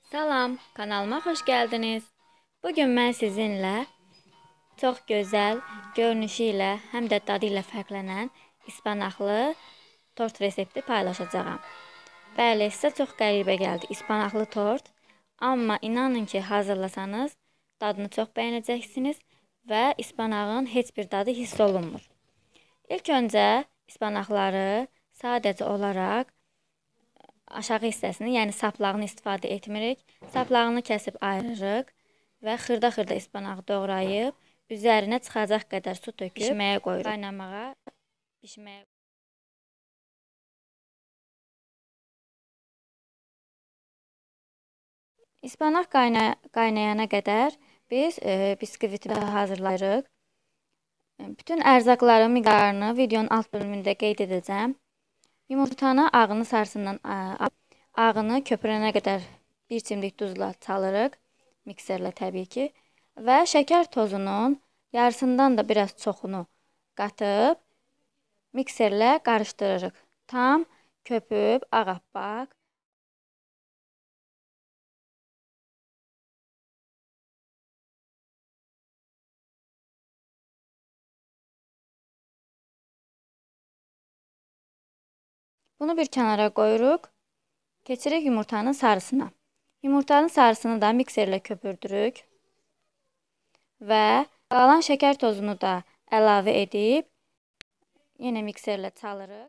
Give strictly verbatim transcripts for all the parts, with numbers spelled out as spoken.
Salam, kanalıma xoş gəldiniz. Bugün mən sizinlə çox gözəl görünüşü ilə, həm də dadı ilə fərqlənən ispanaqlı tort resepti paylaşacağam. Bəli, sizə çox qəribə gəldi ispanaqlı tort, amma inanın ki, hazırlasanız dadını çox bəyənəcəksiniz və ispanağın heç bir dadı hiss olunmur. İlk öncə ispanaqları sadəcə olaraq aşağı hissəsini, yəni saplağını istifadə etmirik. Saplağını kəsib ayırırıq və xırda-xırda ispanağı doğrayıb, üzərinə çıxacaq qədər su töküb pişməyə qoyuruq. Qaynamağa, pişməyə. İspanaq qaynaya, qaynayana qədər biz e, biskviti hazırlayırıq. Bütün ərzaqların miqdarını videonun alt bölümündə qeyd edəcəm. Yumurtanı ağını sarsından ağını köpürənə qədər bir çimdik duzla çalırıq, mikserlə təbii ki, və şəkər tozunun yarısından da biraz çoxunu qatıb mikserlə qarışdırırıq. Tam köpüb ağappaq. Bunu bir kənara qoyuruq. Keçirik yumurtanın sarısına. Yumurtanın sarısını da mikserlə köpürdürük. Və qalan şəkər tozunu da əlavə edib yenə mikserlə çalırıq.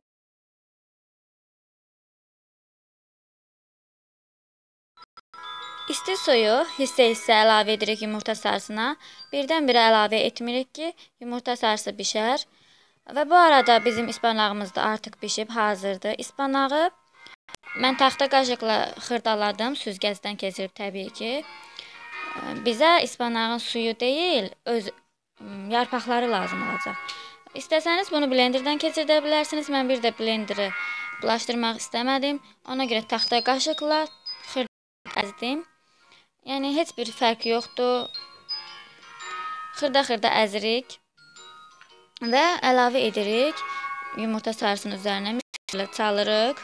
İsti suyu hissə-hissə əlavə edirik yumurta sarısına. Birdən-birə əlavə etmirik ki, yumurta sarısı bişər. Və bu arada bizim ispanağımız da artıq bişib, hazırdır. İspanağı mən taxta qaşıqla xırdaladım, süzgəcdən keçirib təbii ki. Bizə ispanağın suyu deyil, öz yarpaqları lazım olacaq. İstəsəniz bunu blenderdən keçirdə bilərsiniz. Mən bir də blenderi bulaşdırmaq istəmədim. Ona görə taxta qaşıqla xırda əzdim. Yəni heç bir fərq yoxdur. Xırda-xırda əzirik və əlavə edirik. Yumurta sarısının üzərinə mikserlə çalırıq.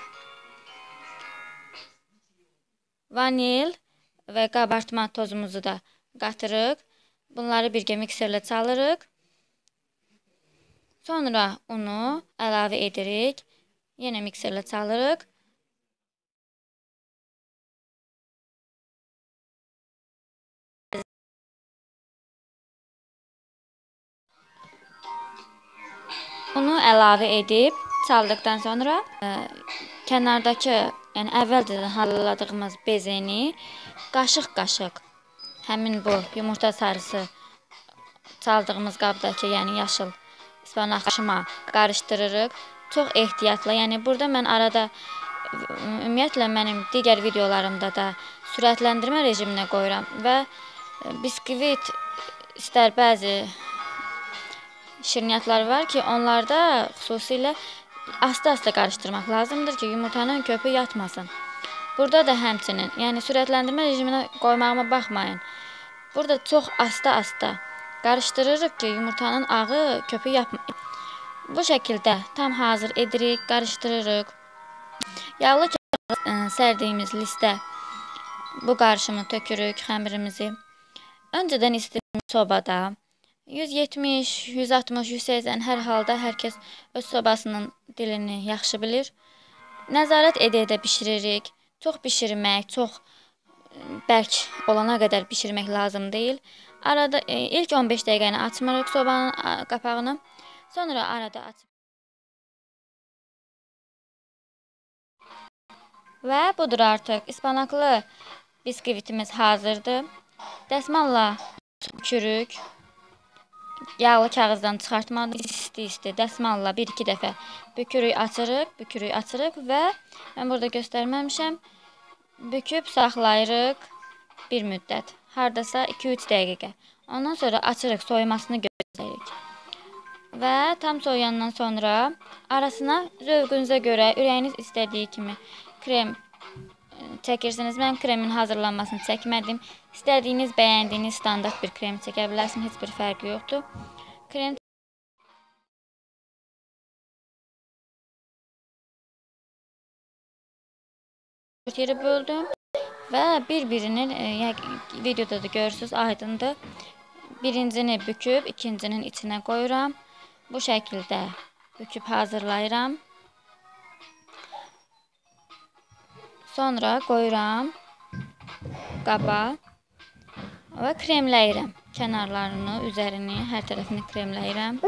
Vanil və qabartma tozumuzu da qatırıq. Bunları birgə mikserlə çalırıq. Sonra unu əlavə edirik. Yenə mikserlə çalırıq. Unu əlavə edib çaldıqdan sonra ə, kənardakı, yəni əvvəlcədən hazırladığımız bezeni qaşıq-qaşıq həmin bu yumurta sarısı çaldığımız qabdakı, yəni yaşıl ispanaq qaşıma qarışdırırıq. Çox ehtiyatla, yəni burada mən arada ümumiyyətlə mənim digər videolarımda da sürətləndirmə rejiminə qoyuram və biskvit istər bəzi şirniyyatlar var ki, onlarda xüsusilə asta-asta qarışdırmaq lazımdır ki, yumurtanın köpü yatmasın. Burada da həmçinin, yəni sürətləndirmə rejiminə qoymağıma baxmayın. Burada çox asta-asta qarışdırırıq ki, yumurtanın ağı köpü yapmayın. Bu şəkildə tam hazır edirik, qarışdırırıq. Yağlı kağız sərdiyimiz listə bu qarışımı tökürük, xəmirimizi. Öncədən istədiyimiz sobada yüz yetmiş, yüz altmış, yüz səksən hər halda hər kəs öz sobasının dilini yaxşı bilir. Nəzarət edə-edə bişiririk. Çox bişirmək, çox bərk olana qədər bişirmək lazım deyil. Arada ilk on beş dəqiqəni açmırıq sobanın qapağını. Sonra arada açıb. Və budur artıq. İspanaqlı biskvitimiz hazırdır. Dəsmalla sürük. Yağlı kağızdan çıxartmadım. İsti-isti dəsmalla bir iki dəfə bükürük, açırıq, bükürük, açırıq və mən burada göstərməmişəm. Büküb saxlayırıq bir müddət. Hardasa iki üç dəqiqə. Ondan sonra açırıq, soyumasını gözləyirik. Və tam soyandan sonra arasına zövqünüzə görə, ürəyiniz istədiyi kimi krem çəkirsiniz. Mən kremin hazırlanmasını çəkmədim. İstədiyiniz, bəyəndiyiniz standart bir krem çəkə bilərsiniz. Heç bir fərqi yoxdur. Krem yeri böldüm və bir-birinin e, videoda da görürsünüz, aydındır. Birincini büküb ikincinin içinə qoyuram. Bu şəkildə büküb hazırlayıram. Sonra qoyuram qaba və kremləyirəm. Kənarlarını, üzərini, hər tərəfini kremləyirəm.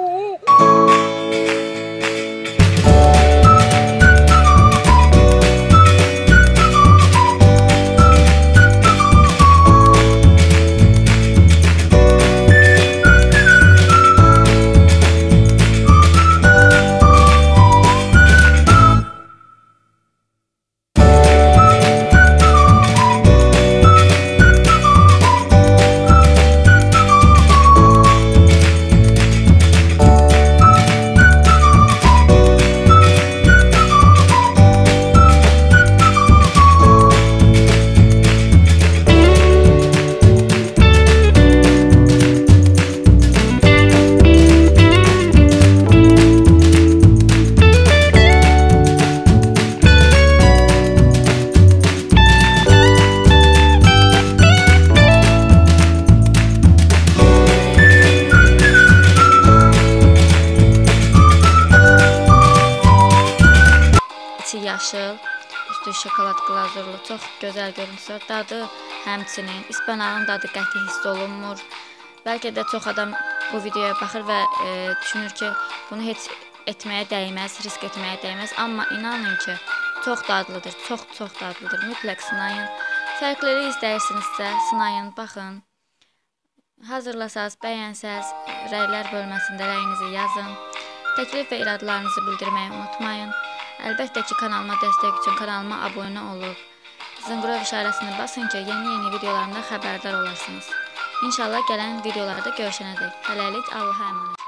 Yaşıl, üstü şokolad glazurlu, çox gözəl görüntüsü. Dadı həmçinin, ispanağın dadı qəti hiss olunmur. Bəlkə də çox adam bu videoya baxır və e, düşünür ki, bunu heç etməyə dəyməz, risk etməyə dəyməz. Amma inanın ki, çox dadlıdır, çox-çox dadlıdır. Mütləq sınayın. Fərqləri istəyirsinizsə, sınayın, baxın. Hazırlasaz, bəyənsəz, rəylər bölməsində rəyinizi yazın. Təklif və iradlarınızı bildirməyi unutmayın. Əlbəttə ki, kanalıma dəstək üçün kanalıma abunə olub, zınqrov işarəsini basın ki, yeni-yeni videolarımda xəbərdar olasınız. İnşallah gələn videolarda görüşənədək. Hələlik Allaha əmanət.